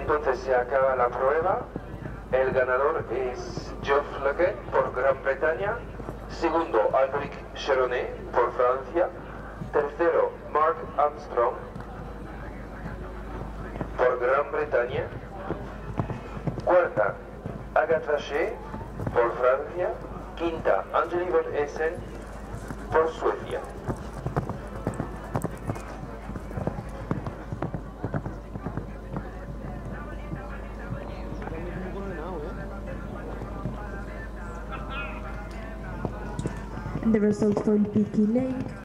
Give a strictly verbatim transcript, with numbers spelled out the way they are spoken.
Entonces se acaba la prueba. El ganador es Geoff Lequet por Gran Bretaña. Segundo, Alberic Cheronet por Francia. Tercero, Mark Armstrong por Gran Bretaña. Cuarta, Agatha Shea por Francia. Quinta, Angeli Van Essen por Suecia. And the result for Vicky Liang.